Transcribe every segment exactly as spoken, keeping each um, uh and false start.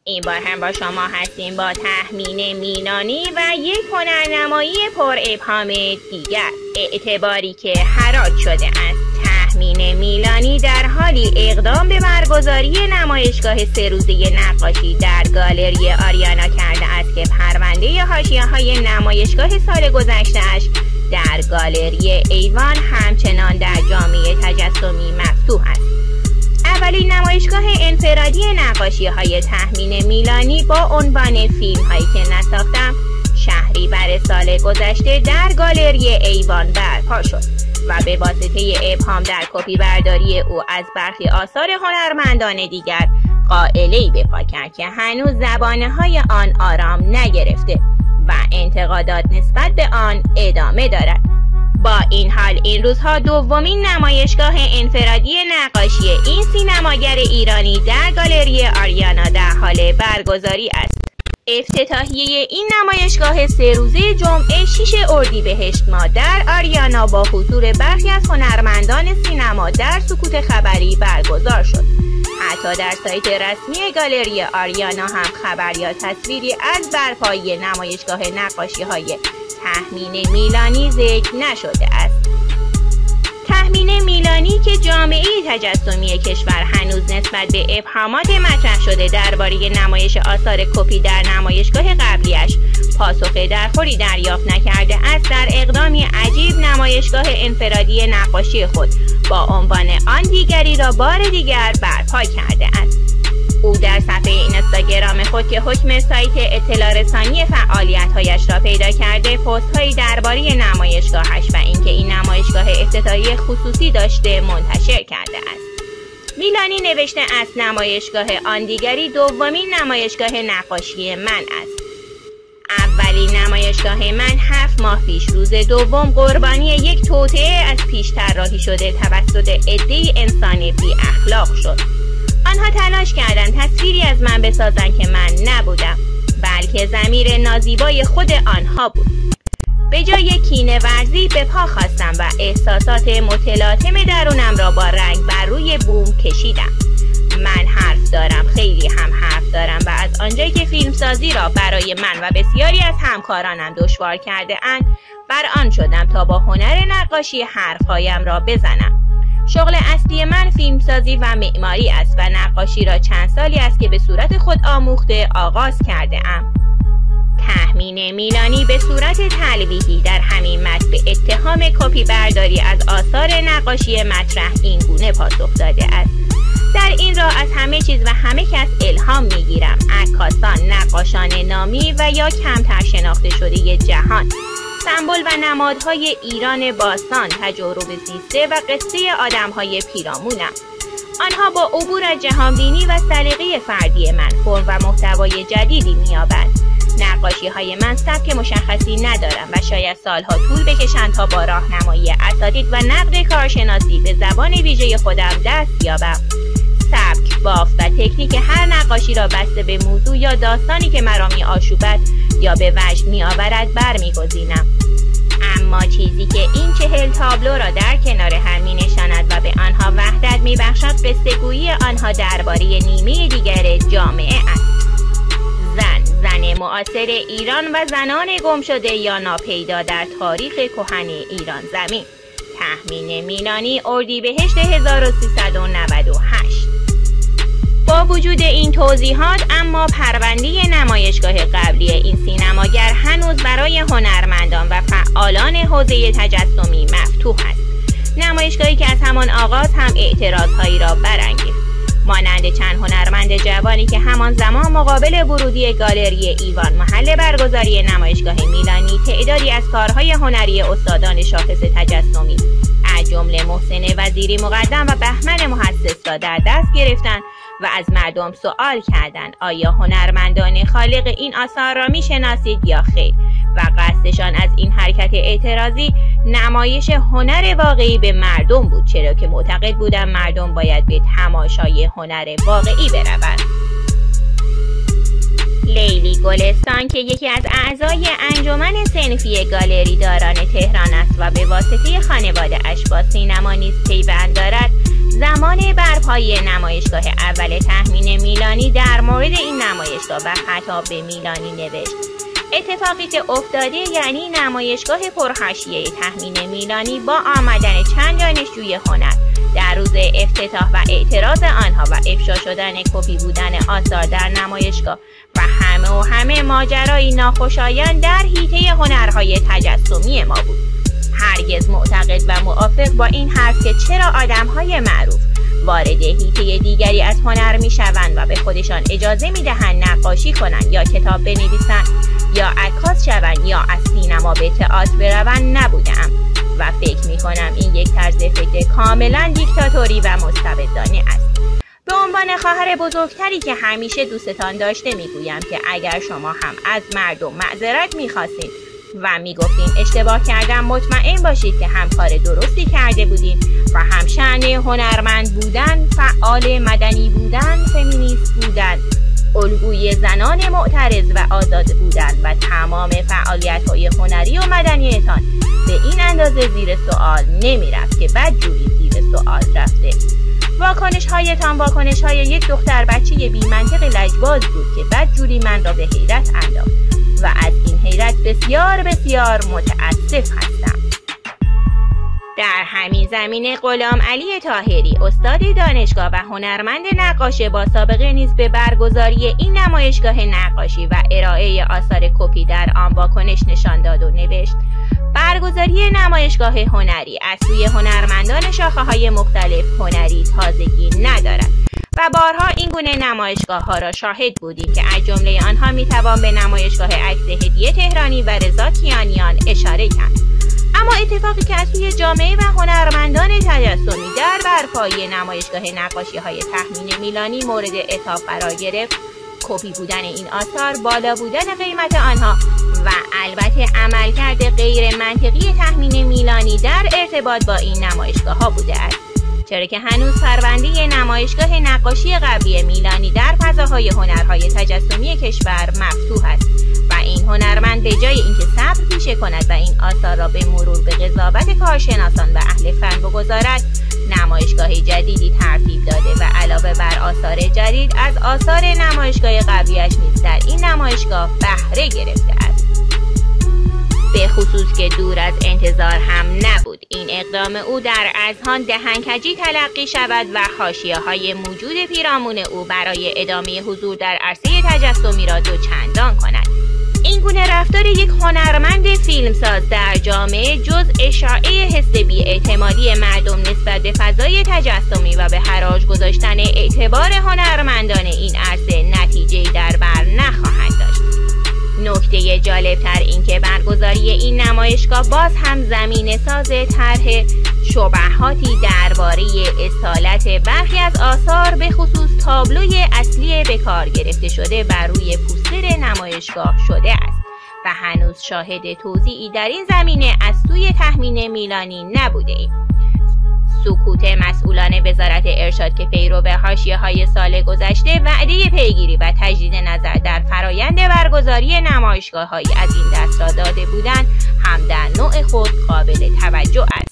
این بار هم با شما هستیم با تخمین میلانی و یک هنرنمایی پر ابهام دیگر. اعتباری که حراج شده است. تخمین میلانی در حالی اقدام به برگزاری نمایشگاه سه روزه نقاشی در گالری آریانا کرده است که پرونده حاشیه‌های نمایشگاه سال گذشته‌اش در گالری ایوان همچنان در جامعه تجسمی مفتوح است. اولین نمایشگاه انفرادی نقاشی‌های تخمین میلانی با عنوان فیلم‌هایی که نساختم شهریور سال گذشته در گالری ایوان برپا شد و به واسطه ابهام در کپی برداری او از برخی آثار هنرمندان دیگر قائله‌ای به پا کرد که هنوز زبانه‌های آن آرام نگرفته و انتقادات نسبت به آن ادامه دارد. با این حال این روزها دومین نمایشگاه انفرادی نقاشی این سینماگر ایرانی در گالری آریانا در حال برگزاری است. افتتاحیه این نمایشگاه سه روزه جمعه شش اردیبهشت ماه در آریانا با حضور برخی از هنرمندان سینما در سکوت خبری برگزار شد. حتی در سایت رسمی گالری آریانا هم خبر یا تصویری از برپایی نمایشگاه نقاشی‌های تخمین میلانی ذکر نشده است. تخمین میلانی که جامعه تجسمی کشور هنوز نسبت به ابهامات مطرح شده درباره نمایش آثار کپی در نمایشگاه قبلیش پاسخ درخوری دریافت نکرده است، در اقدامی عجیب نمایشگاه انفرادی نقاشی خود با عنوان آن دیگری را بار دیگر برپا کرده است. او در صفحه اینستاگرام خود که حکم سایت اطلاع رسانی فعالیت‌هایش را پیدا کرده پست‌هایی درباره نمایشگاهش و اینکه این نمایشگاه افتتاحیه خصوصی داشته منتشر کرده است. میلانی نوشته است نمایشگاه آن دیگری دومین نمایشگاه نقاشی من است. اولین نمایشگاه من هفت ماه پیش روز دوم قربانی یک توطئه از پیش طراحی شده توسط عده‌ای انسان بی اخلاق شد. آنها تلاش کردند تصویری از من بسازند که من نبودم، بلکه ضمیر نازیبای خود آنها بود. به جای کینه ورزی به پا خواستم و احساسات متلاطم درونم را با رنگ بر روی بوم کشیدم. من حرف دارم، خیلی هم حرف دارم و از آنجایی که فیلمسازی را برای من و بسیاری از همکارانم دشوار کرده اند، بر آن شدم تا با هنر نقاشی حرفهایم را بزنم. شغل اصلی من فیلمسازی و معماری است و نقاشی را چند سالی است که به صورت خود آموخته آغاز کرده ام. تخمین میلانی به صورت تلویحی در همین متن به اتهام کپی برداری از آثار نقاشی مطرح این گونه پاسخ داده است: در این راه از همه چیز و همه کس الهام میگیرم، عکاسان، نقاشان نامی و یا کمتر شناخته شده جهان، سمبل و نمادهای ایران باستان، تجارب زیسته و قصه آدمهای پیرامونم. آنها با عبور از جهانبینی و سلیقه فردی من فرم و محتوای جدیدی می‌یابند. نقاشی‌های من سبک مشخصی ندارم و شاید سالها طول بکشند تا با راهنمایی اساتید و نقد کارشناسی به زبان ویژه خودم دست یابم. سبک، بافت و تکنیک هر نقاشی را بسته به موضوع یا داستانی که مرا می‌آشوبد یا به وجد می‌آورد برمی‌گزینم. اما چیزی که این چهل تابلو را در کنار هم می‌نشاند و به آنها وحدت می‌بخشد قصه‌گویی آنها درباره نیمه دیگر جامعه است. زن، زن معاصر ایران و زنان گم شده یا ناپیدا در تاریخ کهن ایران زمین. تخمین میلانی اردیبهشت هزار و سیصد و نود و هشت. با وجود این توضیحات اما پرونده نمایشگاه قبلی این سینماگر هنوز برای هنرمندان و فعالان حوزه تجسمی مفتوح است. نمایشگاهی که از همان آغاز هم اعتراضهایی را برانگیخت، مانند چند هنرمند جوانی که همان زمان مقابل ورودی گالری ایوان محل برگزاری نمایشگاه میلانی تعدادی از کارهای هنری استادان شاخص تجسمی از جمله محسن وزیری مقدم و بهمن محسس را در دست گرفتند و از مردم سوال کردند آیا هنرمندان خالق این آثار را میشناسید یا خیر، و قصدشان از این حرکت اعتراضی نمایش هنر واقعی به مردم بود، چرا که معتقد بودند مردم باید به تماشای هنر واقعی بروند. لیلی گلستان که یکی از اعضای انجمن صنفی گالری داران تهران است و به واسطه خانواده اش با سینما نیز پیوند دارد، زمان برپایی نمایشگاه اول تخمین میلانی در مورد این نمایش و خطاب به میلانی نوشت: اتفاقی که افتاده یعنی نمایشگاه پرحاشیه تخمین میلانی با آمدن چند دانشجوی هنر در روز افتتاح و اعتراض آنها و افشا شدن کپی بودن آثار در نمایشگاه و همه و همه ماجرایی ناخوشایند در حیطه هنرهای تجسمی ما بود. هرگز معتقد و موافق با این حرف که چرا آدمهای معروف وارد حیطه دیگری از هنر می شوند و به خودشان اجازه می دهند نقاشی کنند یا کتاب بنویسند یا عکاس شوند یا از سینما به تئاتر بروند نبودم و فکر می کنم این یک طرز فکر کاملا دیکتاتوری و مستبدانه است. به عنوان خواهر بزرگتری که همیشه دوستتان داشته می گویم که اگر شما هم از مردم معذرت می خواستین و می گفتین اشتباه کردم، مطمئن باشید که هم کار درستی کرده بودین و هم شأن هنرمند بودن، فعال مدنی بودن، فمینیست بودن، الگوی زنان معترض و آزاد بودن و تمام فعالیت‌های هنری و مدنیتان به این اندازه زیر سوال نمی رفت که بدجوری زیر سوال رفته. واکنش هایتان واکنش های یک دختر بچه بی منطق لجباز بود که بدجوری من را به حیرت انداخت و از این حیرت بسیار بسیار متاسف هستم. در همین زمینه غلام علی طاهری، استاد دانشگاه و هنرمند نقاش با سابقه نیز به برگزاری این نمایشگاه نقاشی و ارائه آثار کپی در آن واکنش نشان داد و نوشت: برگزاری نمایشگاه هنری از سوی هنرمندان شاخه‌های مختلف هنری تازگی ندارد و بارها این گونه نمایشگاه ها را شاهد بودیم که از جمله آنها می توان به نمایشگاه عکس هدیه تهرانی و رضا کیانیان اشاره کرد. اما اتفاقی که از سوی جامعه و هنرمندان تجسمی در برپایی نمایشگاه نقاشی های تخمین میلانی مورد عتاب قرار گرفت، کپی بودن این آثار، بالا بودن قیمت آنها و البته عملکرد غیر منطقی تخمین میلانی در ارتباط با این نمایشگاه ها بوده است، چرا که هنوز پرونده نمایشگاه نقاشی قبلی میلانی در فضاهای هنرهای تجسمی کشور مفتوح است و این هنرمند به جای اینکه صبر پیشه کند و این آثار را به مرور به قضاوت کارشناسان و اهل فن بگذارد، نمایشگاه جدیدی ترتیب داده و علاوه بر آثار جدید از آثار نمایشگاه قبلیش نیز در این نمایشگاه بهره گرفته است. به خصوص که دور از انتظار هم نبود این اقدام او در اذهان دهنکجی تلقی شود و حاشیه‌های موجود پیرامون او برای ادامه حضور در عرصه تجسمی را دوچندان کند. این گونه رفتار یک هنرمند فیلمساز در جامعه جز اشاعه حس بی‌اعتمادی مردم نسبت به فضای تجسمی و به حراج گذاشتن اعتبار هنرمندان این عرصه نتیجه‌ای در بر نخواهد داشت. نکته جالبتر این که برگزاری این نمایشگاه باز هم زمینه ساز طرح شبهاتی درباره اصالت برخی از آثار به خصوص تابلوی اصلی به کار گرفته شده بر روی پوستر نمایشگاه شده است و هنوز شاهد توضیحی در این زمینه از سوی تخمین میلانی نبوده ایم. سکوت مسئولان وزارت ارشاد که پیرو حاشیه‌های سال گذشته وعده پیگیری و تجدید نظر در فرایند برگزاری نمایشگاه‌هایی از این دست را داده بودند هم در نوع خود قابل توجه است.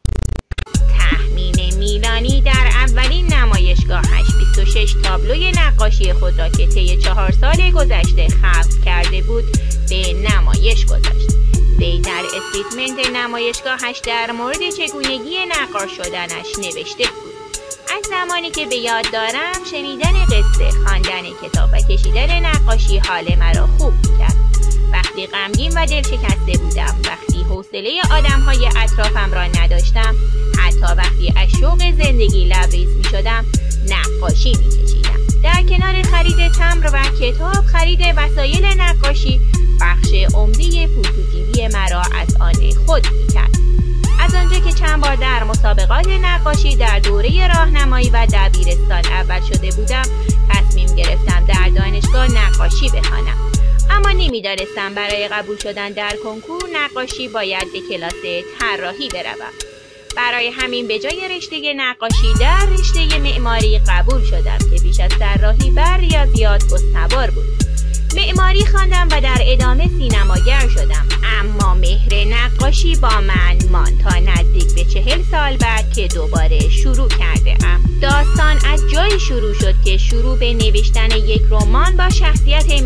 تخمین میلانی در اولین نمایشگاهش بیست و شش تابلوی نقاشی خود را که طی چهار سال گذشته خلق کرده بود به نمایش گذاشت. وی در استیتمنت نمایشگاهش در مورد چگونگی نقاش شدنش نوشته بود: از زمانی که به یاد دارم شنیدن قصه، خواندن کتاب و کشیدن نقاشی حال مرا خوب می‌کرد. وقتی غمگین و دل شکسته بودم، وقتی حوصله آدم‌های اطرافم را نداشتم، حتی وقتی از شوق زندگی لبریز می‌شدم، نقاشی می‌کشیدم. در کنار خرید تمبر و کتاب، خرید وسایل نقاشی بخش عمده پول‌جیبی مرا از آن خود می‌کرد. از آنجا که چند بار در مسابقات نقاشی در دوره راهنمایی و دبیرستان اول شده بودم، تصمیم گرفتم در دانشگاه نقاشی بخوانم. اما نمی‌دانستم برای قبول شدن در کنکور نقاشی باید به کلاس طراحی بروم. برای همین به جای رشته نقاشی در رشته معماری قبول شدم که بیش از طراحی بر ریاضیات استوار بود. معماری خواندم و در ادامه سینماگر شدم، اما مهر نقاشی با من ماند تا نزدیک به چهل سال بعد که دوباره شروع کرده ام. داستان از جایی شروع شد که شروع به نوشتن یک رمان با شخصیت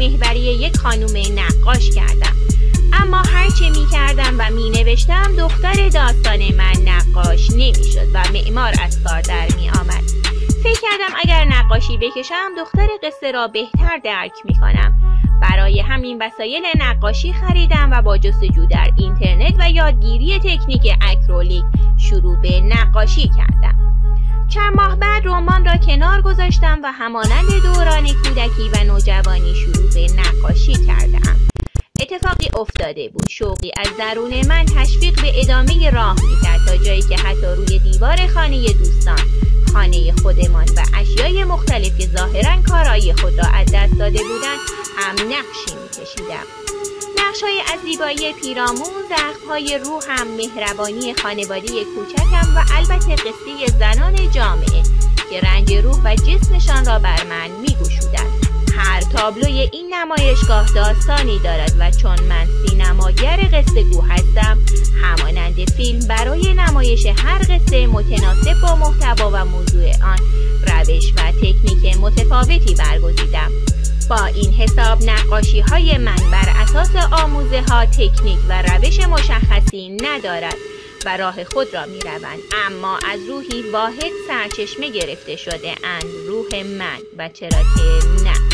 محوری یک خانم نقاش کردم. اما هرچه می کردم و می نوشتم دختر داستان من نقاش نمی شد و معمار از کار در می آمد. فکر کردم اگر نقاشی بکشم دختر قصه را بهتر درک می کنم. برای همین وسایل نقاشی خریدم و با جستجو در اینترنت و یادگیری تکنیک اکریلیک شروع به نقاشی کردم. چند ماه بعد رمان را کنار گذاشتم و همانند دوران کودکی و نوجوانی شروع به نقاشی کردم. اتفاقی افتاده بود. شوقی از درون من تشویق به ادامه راه میکرد تا جایی که حتی روی دیوار خانه دوستان، خانه خودمان و اشیای مختلف که ظاهراً کارایی خود را از دست داده بودند هم نقشی میکشیدم. نقش‌های از زیبایی پیرامون، زخم‌های روحم، مهربانی خانواده کوچکم و البته قصه زنان جامعه که رنج روح و جسمشان را بر من می‌گشودند. هر تابلوی این نمایشگاه داستانی دارد و چون من سینماگر قصه گو هستم، همانند فیلم برای نمایش هر قصه متناسب با محتوا و موضوع آن روش و تکنیک متفاوتی برگزیدم. با این حساب نقاشی های من بر اساس آموزه ها، تکنیک و روش مشخصی ندارد و راه خود را می روند، اما از روحی واحد سرچشمه گرفته شده اند، روح من، و چرا که نه.